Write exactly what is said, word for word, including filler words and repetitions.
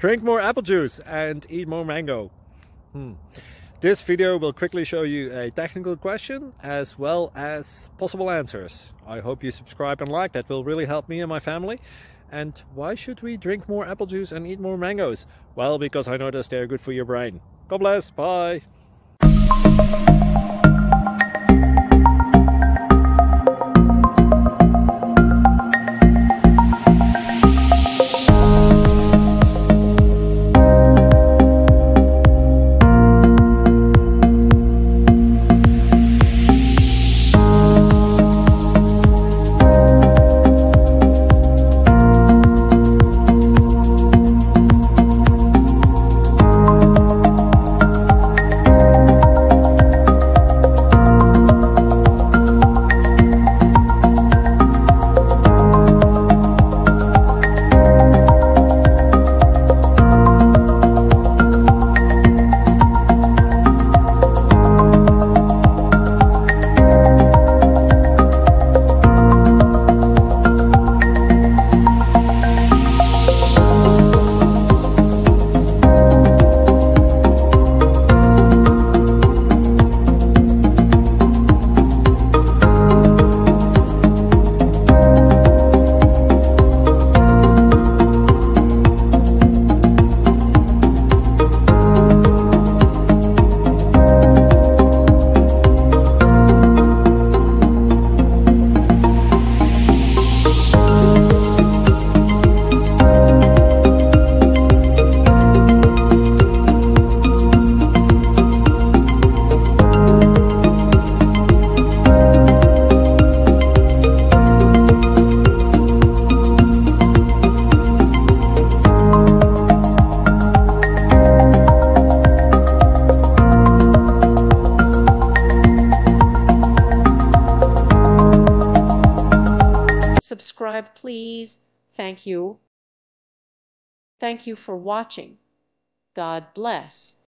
drink more apple juice and eat more mango. Hmm. This video will quickly show you a technical question as well as possible answers. I hope you subscribe and like, that will really help me and my family. And why should we drink more apple juice and eat more mangoes? Well, because I noticed they're good for your brain. God bless, bye! Subscribe, please. Thank you. Thank you for watching. God bless.